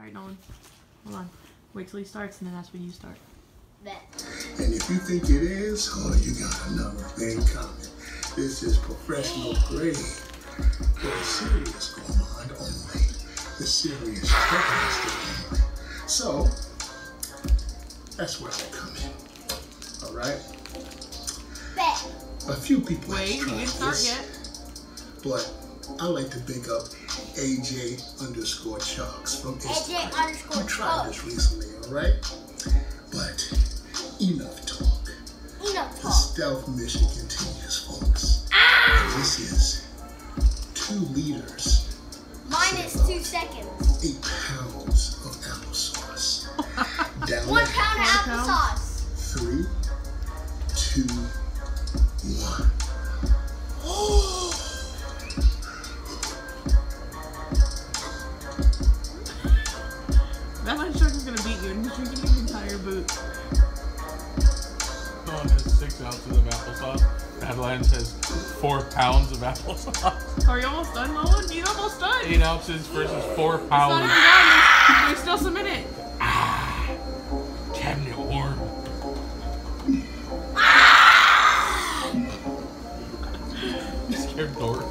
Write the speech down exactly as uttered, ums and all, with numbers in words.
Alright, Nolan. Hold on. Wait till he starts and then that's when you start. Bet. And if you think it is, oh, you got another thing coming. This is professional grade. For the serious gourmand only. The serious checklist only. So, that's where I come in. Alright? Bet. A few people Wait, have you tried didn't start this, yet. but I like to big up A J underscore chugs from Instagram. A J underscore You tried chugs. this recently, alright? But enough talk. Enough The talk. stealth mission continues, folks. Ah! And this is two liters. Minus so two about seconds. Eight pounds of applesauce. Down One at pound of One pound. applesauce. Three, two, one. Badlands Chugs is gonna beat you and he's drinking his entire boot. Nolan has six ounces of applesauce. Badlands has four pounds of applesauce. Are you almost done, Nolan? He's almost done. Eight ounces versus four It's not even pounds. done. There's, there's still some in it. Ah, cabinet warm. I'm scared Dora.